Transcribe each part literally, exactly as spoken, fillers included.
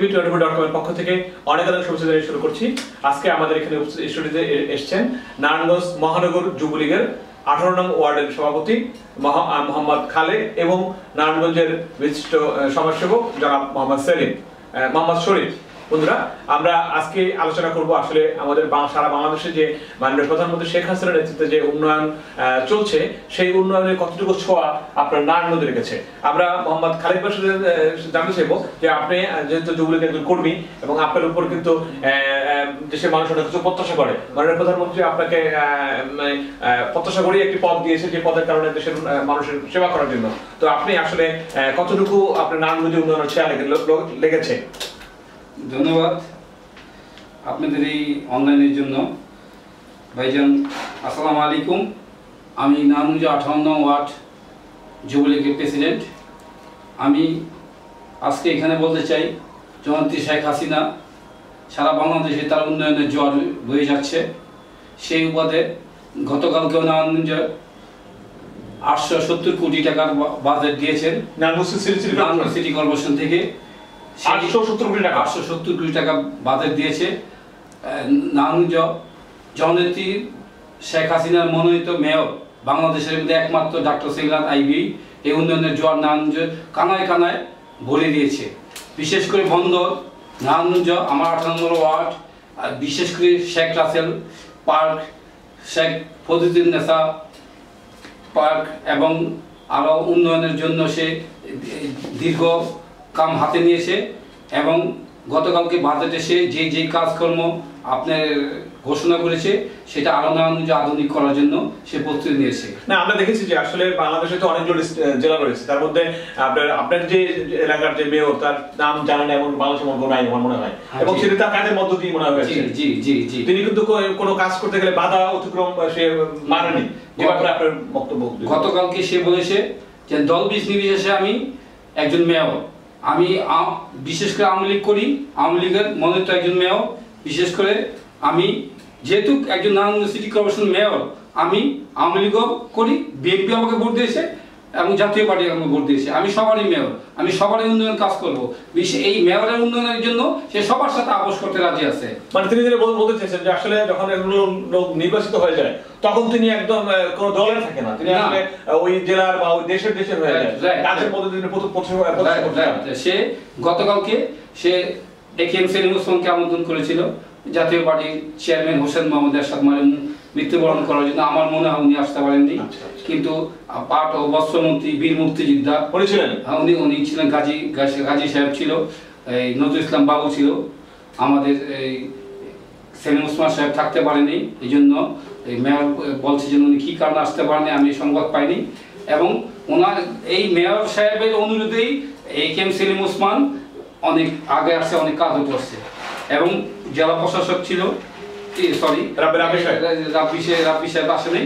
TV twenty four dot com এর পক্ষ থেকে অনেক অনেক শুভেচ্ছা জানিয়ে শুরু করছি। আজকে আমাদের এখানে স্টুডিওতে এসেছেন নারায়ণগঞ্জ মহানগর যুবলীগের আঠারো নং ওয়ার্ডের সভাপতি মোহাম্মদ খালেদ এবং নারায়ণগঞ্জের বিশিষ্ট সমাজসেবক জনাব মোহাম্মদ সেলিম মোহাম্মদ শরীফ। বন্ধুরা, আমরা আজকে আলোচনা করব আসলে আমাদের সারা বাংলাদেশে যে মাননীয় প্রধানমন্ত্রী শেখ হাসিনার নেতৃত্বে যে উন্নয়ন চলছে সেই উন্নয়নের কতটুকু ছোঁয়া আপনার নারায়ণগঞ্জে রেখেছে। আমরা মোহাম্মদ খালেদ ভাইয়ের সাথে জানতে চাইবো যে আপনি যেহেতু যুবলীগের একজন কর্মী এবং আপনার উপর কিন্তু দেশের মানুষ অনেক কিছু প্রত্যাশা করে, মাননীয় প্রধানমন্ত্রী আপনাকে প্রত্যাশা করে একটি পদ দিয়েছে যে পদের কারণে দেশের মানুষের সেবা করার জন্য। তো আপনি আসলে কতটুকু আপনার নারায়ণগঞ্জে উন্নয়নের ছোঁয়া লেগেছে? ধন্যবাদ আপনাদের এই অনলাইনের জন্য। ভাইজান আসসালামু আলাইকুম। আমি নারায়ণগঞ্জ আঠারো নং ওয়ার্ড যুবলীগের প্রেসিডেন্ট। আমি আজকে এখানে বলতে চাই, জননেত্রী শেখ হাসিনা সারা বাংলাদেশে তার উন্নয়নের জোয়ার বয়ে যাচ্ছে। সেই উপাদে গতকালকেও নারায়ণগঞ্জ আটশো সত্তর কোটি টাকার বাজেট দিয়েছেন নারায়ণগঞ্জ সিটি কর্পোরেশন থেকে। আটশো সত্তর কোটি টাকা আটশো সত্তর কোটি টাকা বাজেট দিয়েছে। নারায়ণগঞ্জ জননেত্রী শেখ হাসিনার মনোনীত মেয়র, বাংলাদেশের মধ্যে একমাত্র ডাক্তার সেলিম আইবি এই উন্নয়নের জোয়ার নারায়ণগঞ্জ কানায় কানায় ভরে দিয়েছে। বিশেষ করে বন্দর, নারায়ণগঞ্জ আমার আঠারো নম্বর ওয়ার্ড, বিশেষ করে শেখ রাসেল পার্ক, শেখ ফজলুন্নেসা পার্ক এবং আরও উন্নয়নের জন্য সে দীর্ঘ কাম হাতে নিয়েছে এবং গতকালকে বাজেটে সে যে যে কাজকর্ম আপনার ঘোষণা করেছে সেটা আরো নারায়ণগঞ্জ আধুনিক করার জন্য সে প্রস্তুতি নিয়েছে। না, আমরা দেখেছি যে আসলে বাংলাদেশে তো অনেকগুলো জেলা রয়েছে, তার মধ্যে আপনার আপনার যে এলাকার যে মেয়র তার নাম জানেন এমন বাংলাদেশের মধ্যে নাই আমার মনে হয়, এবং সেটা তার কাজের মধ্য দিয়ে মনে হয়েছে। জি জি জি তিনি কিন্তু কোনো কাজ করতে গেলে বাধা অতিক্রম সে মানেনি। যে ব্যাপারে আপনার বক্তব্য? গতকালকে সে বলেছে যে দল বীজ নির্বিশেষে আমি একজন মেয়র, আমি বিশেষ করে আওয়ামী লীগ করি, আওয়ামী লীগের মনোনীত একজন মেয়র। বিশেষ করে আমি যেহেতু একজন নারায়ণগঞ্জ সিটি কর্পোরেশন মেয়র, আমি আওয়ামী লীগও করি, বিএনপি আমাকে ভোট দিয়েছে এবং জাতীয় পার্টি আমাকে ভোট দিয়েছে। আমি সবারই মেয়র, আমি সবারই উন্নয়ন কাজ করব। এই মেয়রের উন্নয়নের জন্য সে সবার সাথে আপোষ করতে রাজি আছে। মানে তিনি বলতে চাইছেন যে আসলে যখন এগুলো লোক নির্বাচিত হয়ে যায় তখন তিনি একদম কোন দলের থাকে না, তিনি আসলে ওই জেলার বা ওই দেশের দেশের হয়ে যায়। কাজের মধ্যে তিনি সে গতকালকে সে একেএম সেলিম ওসমানকে আমন্ত্রণ করেছিল জাতীয় পার্টির চেয়ারম্যান হোসেন মোহাম্মদ এরশাদ মালিক মৃত্যুবরণ করার জন্য। আমার মনে হয় উনি আসতে পারেননি, কিন্তু পাট ও বস্ত্রমন্ত্রী বীর মুক্তিযোদ্ধা উনি ছিলেন, উনি উনি ছিলেন গাজী গাজী সাহেব ছিল, এই নজরুল ইসলাম বাবু ছিল, আমাদের এই সেলিম ওসমান সাহেব থাকতে পারেনি। এই জন্য এই মেয়র বলছে যে উনি কী কারণে আসতে পারেনি আমি সংবাদ পাইনি। এবং ওনার এই মেয়র সাহেবের অনুরোধেই এই কেম সেলিম ওসমান অনেক আগে আসছে, অনেক কাজ করছে। এবং জেলা প্রশাসক ছিল, সরি রাব্বি সাহেব আসেনি,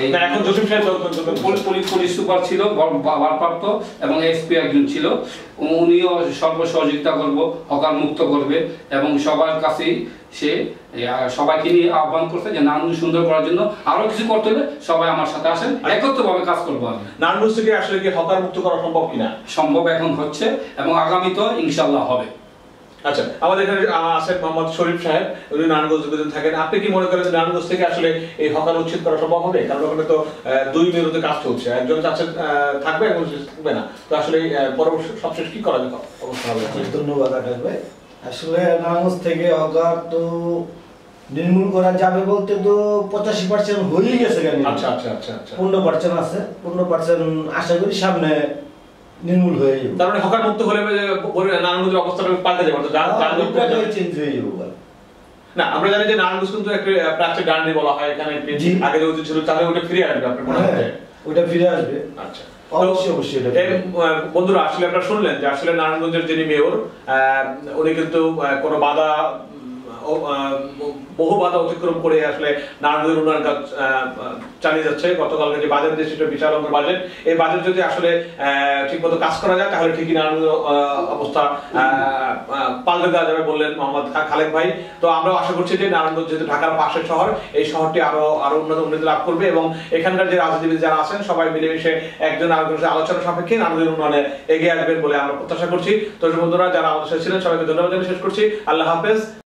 পুলিশ সুপার ছিল ভারপ্রাপ্ত এবং এসপি একজন ছিল। উনিও সর্ব সহযোগিতা করবো, হকার মুক্ত করবে এবং সবার কাছেই সে সবাইকে নিয়ে আহ্বান করছে যে নারায়ণগঞ্জ সুন্দর করার জন্য আরো কিছু করতে হলে সবাই আমার সাথে আসেন, একত্রভাবে কাজ করবো। আমি নারায়ণগঞ্জ থেকে আসলে কি হকার মুক্ত করা সম্ভব কিনা? সম্ভব, এখন হচ্ছে এবং আগামীতে ইনশাআল্লাহ হবে। আচ্ছা, আমাদের এখানে আছেন মোহাম্মদ শরীফ সাহেব, উনি নারায়ণগঞ্জ থাকেন। আপনি কি মনে করেন নারায়ণগঞ্জ থেকে আসলে এই হকার উচ্ছেদ করা সম্ভব হবে? কারণ ওখানে তো দুই বিরোধী কাজ চলছে, একজন চাচ্ছে থাকবে এবং থাকবে না। তো আসলে পরবর্তী সবশেষ কি করা যাবে অবস্থা হবে? ধন্যবাদ আকাশ ভাই। আসলে নারায়ণগঞ্জ থেকে হকার তো নির্মূল করা যাবে বলতে তো পঁচাশি পার্সেন্ট হয়েই গেছে। আচ্ছা আচ্ছা আচ্ছা আচ্ছা পনেরো পার্সেন্ট আছে, পনেরো পার্সেন্ট আশা করি সামনে নির্মূল হয়ে যাবে। তার মানে হকার মুক্ত হলে নারায়ণগঞ্জের অবস্থাটা পাল্টে যাবে, চেঞ্জ হয়ে যাবে। না, আমরা জানি যে নারায়ণগঞ্জ কিন্তু একটা প্রাচ্যের ডান্ডি বলা হয়, এখানে আগে যে ছিল তাহলে ওটা ফিরে আসবে আপনার মনে হয়? ওটা ফিরে আসবে। আচ্ছা, অবশ্যই অবশ্যই। বন্ধুরা, আসলে আপনারা শুনলেন যে আসলে নারায়ণগঞ্জের যিনি মেয়র উনি কিন্তু কোনো বাধা বহু বাধা অতিক্রম করে আসলে নারায়ণগঞ্জের উন্নয়ন কাজ চালিয়ে যাচ্ছে। গতকালকে যে বাজেট দিয়েছে সেটা বিশাল অঙ্কের বাজেট, এই বাজেট যদি আসলে ঠিকমতো কাজ করা যায় তাহলে ঠিকই নারায়ণগঞ্জ অবস্থা পাল্টে দেওয়া যাবে বললেন মোহাম্মদ খালেক ভাই। তো আমরাও আশা করছি যে নারায়ণগঞ্জ যেহেতু ঢাকার পাশের শহর, এই শহরটি আরো আরো উন্নত উন্নতি লাভ করবে এবং এখানকার যে রাজনীতিবিদ যারা আছেন সবাই মিলেমিশে একজন আরেকজনের আলোচনা সাপেক্ষে নারায়ণগঞ্জের উন্নয়নে এগিয়ে আসবেন বলে আমরা প্রত্যাশা করছি। তো বন্ধুরা যারা আমাদের সাথে ছিলেন সবাইকে ধন্যবাদ জানিয়ে শেষ করছি। আল্লাহ হাফেজ।